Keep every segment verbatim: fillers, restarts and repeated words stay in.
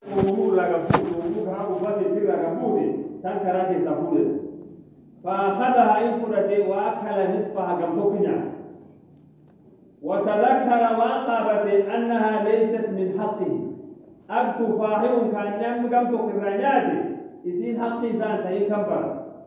أمور رجبود أمور هذا وقت كثير رجبود تنكر هذه سبودة فأخذها إنفرد وأكل نصفها جمتوكنا وتذكر وقابت أنها ليست من حقه أبتو فاهم كان نم جمتوك الرجال يصير حقي زان تهي كبر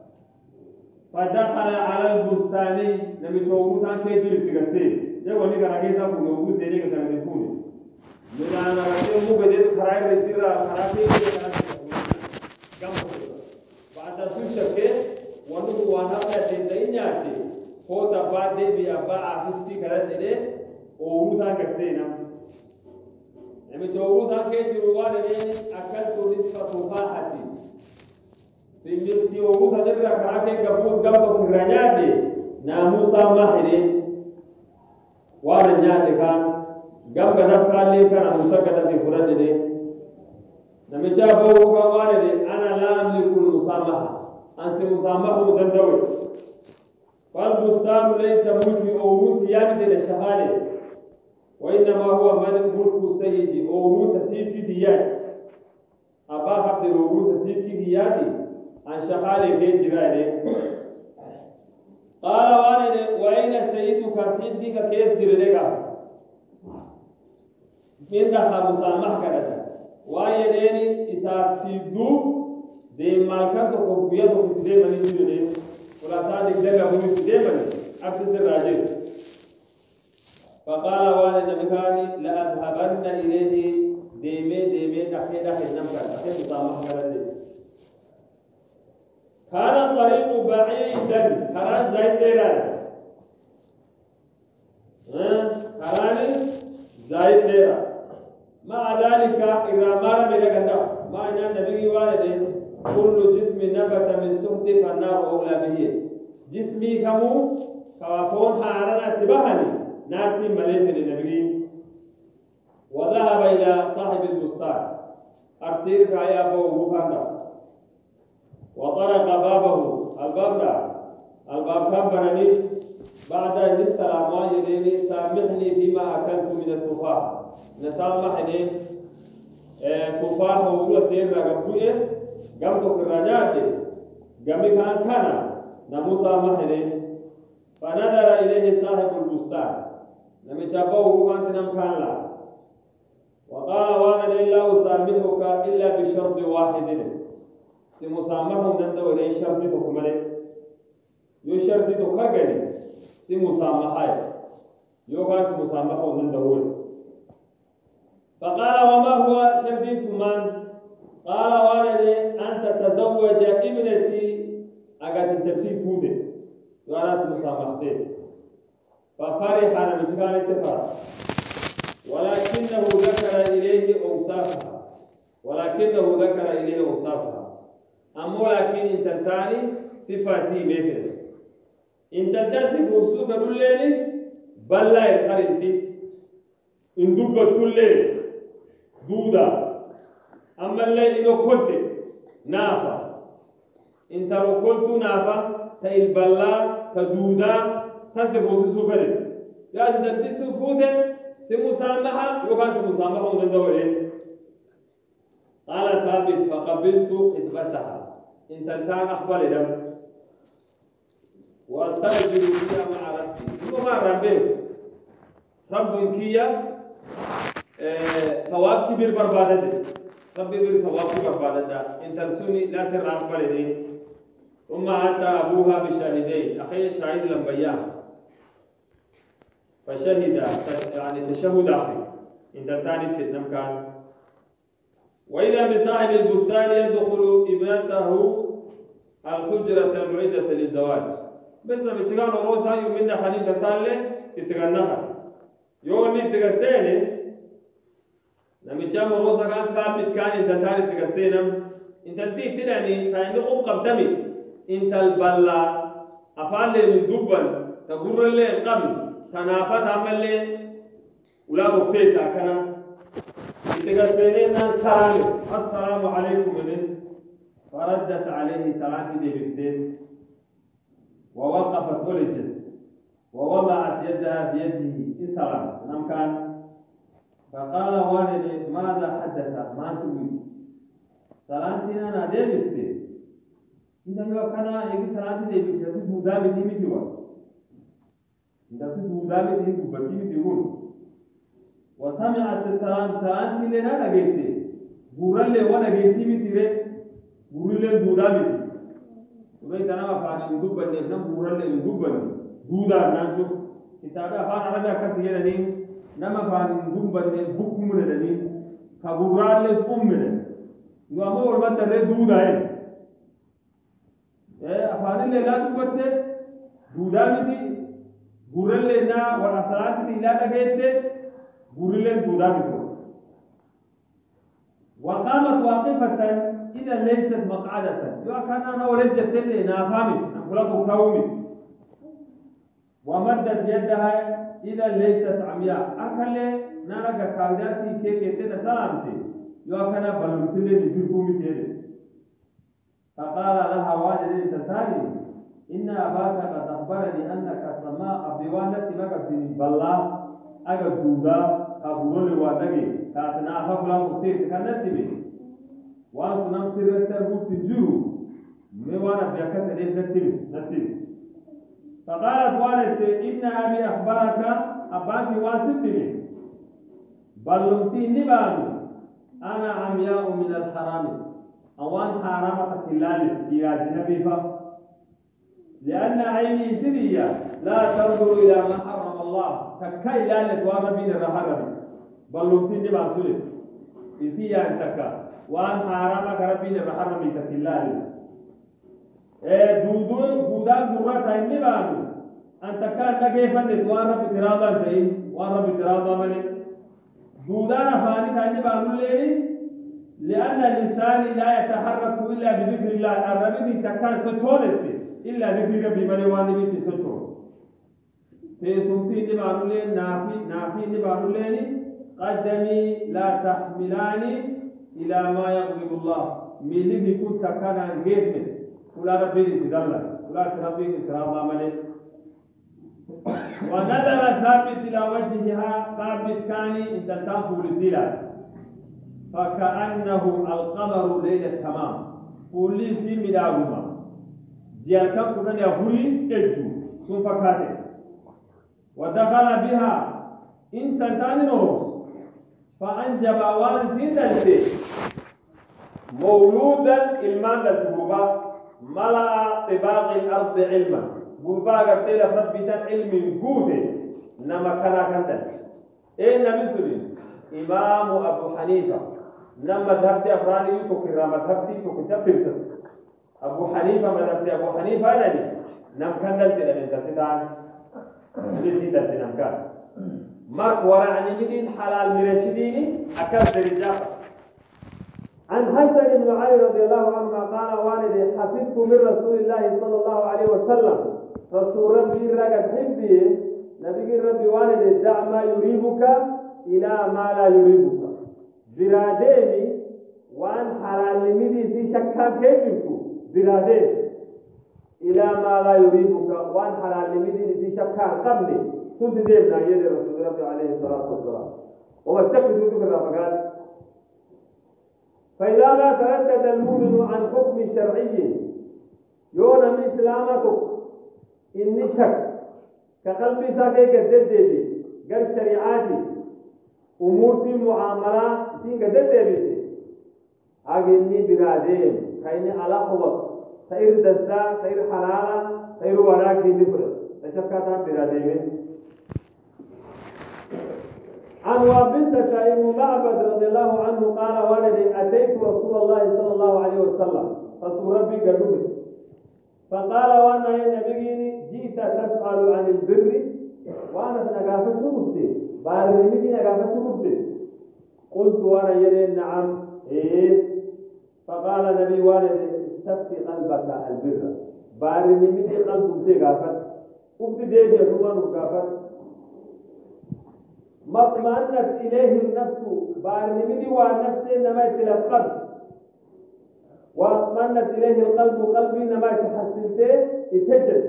فدخل على البستان نبي توقف عن كيدر تكسر ده وني كان كيسا بنوغو سيري كسر نفوني من أنا رأيته مو بديت خراج رتيرا خراجي كم بعد سوشة كه ونو وانا كتير نياتي هو تبع ده بيابا عفستي كذا سيره أوروثا كسينا نبي توقف عن كيدر وانه أكل تونس فتوفاحتي في أوروثا ده بيرا خراجي كبود كبود كرانياتي ناموسا ماهري وانا نياتي كان قام قدام قال لي كان مسكت في فرد دي نمشى أبوه كمان دي أنا لا أملك المسامحة أنس مسامحة مدندوي فالبستان ليس ملكي أورود يامد للشغالة وإنما هو ملك ملك سيدي أورود تسيب في ديات أبا عبد الأورود تسيب في دياتي عن شغالة في جيرانه قال وانا وأين سيدك سيدك كيس جيرانك من دها مسامح كذا وأيديني إساف سيدو دي مالكان تقوبيا تقوبيا مني تقولي ولا صادق ده قبول تقوبيا مني أكثر راجل فقال وانا نبكاني لأذهبن إليه ديمي ديمي أخي أخي نمكان أخي مسامح كذا كان الطريق بعيدا كان زايد ليران ها كان زايد ليران مع ذلك إذا مر من الجنة ما أن النبي والده كل جسم نبت من سخط فالنار أولى به جسمي كمو كوافون حارنا اتباهني ناتي مليك للنبي وذهب إلى صاحب البستان أرتير كايا أبو بوكاندا وطرق بابه الباب الباب كان بناني بعد أن السلام عليكم سامحني فيما أكلت من التفاح نسامح إني تفاح وقول تين رجبوه قام تكرجات قام كان كان نمسامح إني فنظر إليه صاحب البستان نمي شافه وكان تنام كان لا وقال وانا لا أسامحك إلا بشرط واحد سمسامحهم نندو إليه شرط تكمله يو شرط تكجني سمسامحه يو كاس مسامحهم نندو فقال وما هو شرطي سمان قال والدي أن تتزوج ابنتي أجد الترتيب فوده وأنا مسامحته ففرح أنا مشكلة اتفاق ولكنه ذكر إليه أوصافها ولكنه ذكر إليه أوصافها أما ولكن إن تنتاني صفة سي مثل إن تنتاني صفة الليل بل لا يخرجتي إن دبت الليل دودا أما الليل إنه قلت نافا إنت لو قلت نافا تإل بلا تدودا تصفه سفره يعني تنتي سفوته سمسامحة يوكا سمسامحة وندورين قال ثابت فقبلت خطبتها إن تنتان أخبر دم وأستغفر فيها مع ربي وما ربي رب كيا ثواب كبير بربادة ربي بير ثواب كبير بربادة إن ترسوني لا سر أخبر لي ثم أتى أبوها بشاهدين أخي شاهد لمبيان فشهد يعني تشهد أخي إن تنتاني تتنم كان وإذا بصاحب البستان يدخل ابنته الحجرة المعدة للزواج بس لما تجعل روسها يومنا حنين تتالي تتغنها يوم تتغسيني لما تجعل روسها كان ثابت كان تتالي تتغسينا انت تيجي تدعني فإن قب قبتمي انت البلا أفعل من دبا تقر لي قبل تنافت عمل لي ولا تبتيتا كان تغسلين الكلام السلام عليكم إليه فردت عليه سلام ديبتين ووقفت ولجت ووضعت يدها بيده السلام نم كان فقال والدي ماذا حدث ما تقول صلاتنا أنا ديبت إذا لو كان يجي صلاتي ديبت تبي دامي ديمي تقول إذا تبي دامي ديمي تبي تقول وسمعت السلام سلامتي لنا نجيتي بورا لي وانا جيتي بتيري بورا لي دودا بتي وبيت أنا ما فاني ندوب بني نم بورا لي ندوب بني دودا نانجو كتابة فانا ربي أكسر لني نما فاني ندوب بني بكم لني كبورا لي فم لني نو أما أول ما ترى دودا هاي إيه أفاني لي لا تبتة دودا بتي بورا لي نا ورسالات تي لا نجيتي بورا لي دودا بتي وقامت واقفة إذا ليست مقعدة كان أنا ولجت لي نافامي نقول كومي ومدت يدها إذا ليست عمياء أكل نارك كاوداتي كيك تنا سلامتي كان بلوت لي نجيبومي تيري فقال لها والدي تسالي إن أباك قد أخبرني أنك سماء بوالدة لك في بالله أجد دودا أقول وادعي كاتنا أفضل مكتير كانت تبي وأنا سنام سيرة تربوت تجرو موانا بيكاس لين نتبي نتبي فقالت والدتي إن أبي أخبرك أباك واسطني بلغتي نبان أنا عمياء من الحرام أوان حرامة خلال إلى جنبي لأن عيني ثرية لا تنظر إلى ما حرم الله ككاي لا نتوارى بين الرحرم بلغتي نبان سلف إذا أنتك وأن حرامك ربين الرحرم كخلال دودون دودان برات إني بانو أنت كان نجيفا نتوارى بتراضا زين وارى بتراضا ملك دودان فاني تاني بانو ليني لأن الإنسان لا يتحرك إلا بذكر الله الربي تكان ستولت إلا ذكر ربي من واني بيتي ستول تيسوتي نبانو لين نافي نافي نبانو ليني قدمي لا تحملاني إلى ما يغضب الله ميلي يكون تكان جيفن ولا ربي تدلل ولا ربي تراضى ملك ونظر ثابت إلى وجهها ثابت كان إن تنفو لزيلا فكأنه القمر ليلة تمام وليسي مداوما جيالكا كنا يهوري اجو سوف كاتب ودخل بها إنسان نورس فأنجب وارسين دلتي مولودا إلمان للتبوبا ملأ طباق الأرض علما بوبا قبتل فربتا علم قوتي نما كنا كندل إيه نمسلين إمام أبو حنيفة نما ذهبت أفراني تكرر مذهبتي تكتب ترسل أبو حنيفة مذهبت أبو حنيفة لني نم كندل تلين تفتان لسيدة نم كان مارك وراء نمدين حلال مرشديني أكل درجات عن حسن بن علي رضي الله عنه قال والدي حفظت من رسول الله صلى الله عليه وسلم رسول ربي رقد حبي نبي ربي والدي دع ما يريبك إلى ما لا يريبك براديني وأن حلال لمدي في شكا كيفك برادين إلى ما لا يريبك وأن حلال لمدي في شكا قبلي كنت ديبنا يدي رسول ربي عليه الصلاة والسلام وما الشك تنتك الرفقات فإذا لا تردد المؤمن عن حكم شرعي يونا من إسلامتك إني شك كقلبي ساكي قدد دي قال شريعاتي أمورتي معاملات سين قدد دي أغني برادين كأني على خبط سير دسا سير حلالا سير وراك دي دفر تشكاتا برادين عن وابنة ابن معبد رضي الله عنه قال والدي أتيت رسول الله صلى الله عليه وسلم رسول ربي قلبي فقال وانا يا نبي جئت تسأل عن البر وانا نقافة مبتي بارمدي نقافة مبتي قلت وانا يري نعم ايه فقال نبي والدي استفتي قلبك البر بارمدي قلب مبتي قافة مبتي ديجي رمان قافة ما اطمأنت إليه النفس بارنمدي والنفس إنما يتلقب واطمأنت إليه القلب قلبي إنما يتحسنته يتجد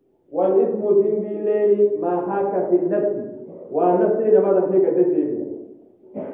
والإثم ذنب الليل ما حاك في النفس والنفس إنما تفيك تجد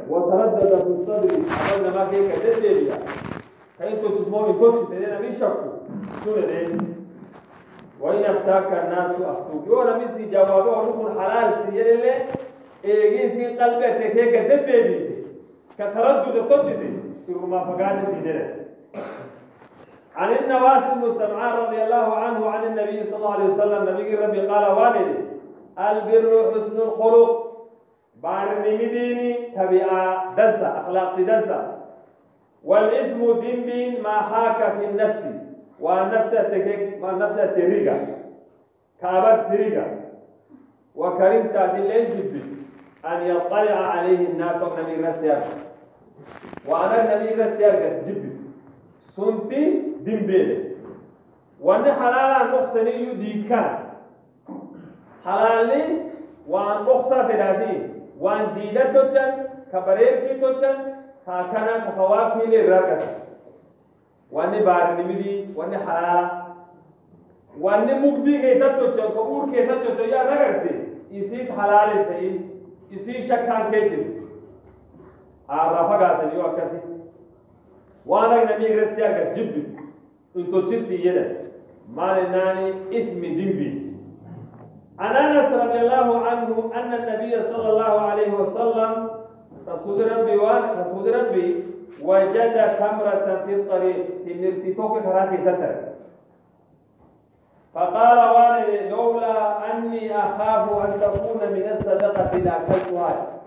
وتردد في الصدر أقول ما كيك جديا كأنتو تسمعون توكس تدينا بيشكو سنة وإن أفتاك الناس أفتوك يونا ميسي جوابه ونكون حلال سيئلي إيجي سي قلبه تكيك جديا كتردد توكس تقول ما فقاني سيدنا عن النواس بن سمعان رضي الله عنه عن النبي صلى الله عليه وسلم نبي ربي قال والدي البر حسن الخلق بارني مديني تبعا دسا أخلاق دسا والإثم ذنب ما حاك في النفس والنفس تكيك والنفس تريقا كابت سريقا وكرمت الجد أن يطلع عليه الناس ونبي رسيار وأنا نبي رسيار جد سنتي دمبيلي وأن حلالا نقصني يديد كان حلالي وأن أقصى فداتي وأن ديدت توچن كبرير كي توچن كاكنا كفواكي لراكت وأن بارني مدي وأن حلالا وأن مقدي كيسا توچن كأور كيسا توچن يا نغرتي يسيت حلالي تئين يسيت شكان كيجن عرفا قاتل يوكسي وانا نبي رسيا جد انتو تشي يدا ما لناني اثم ذنبي عن انس رضي الله عنه ان النبي صلى الله عليه وسلم رسول ربي وانا رسول ربي وجد تمرة في الطريق في مرتفوق كراكي ستر فقال وانا لولا اني اخاف ان تكون من الصدقة لاكلتها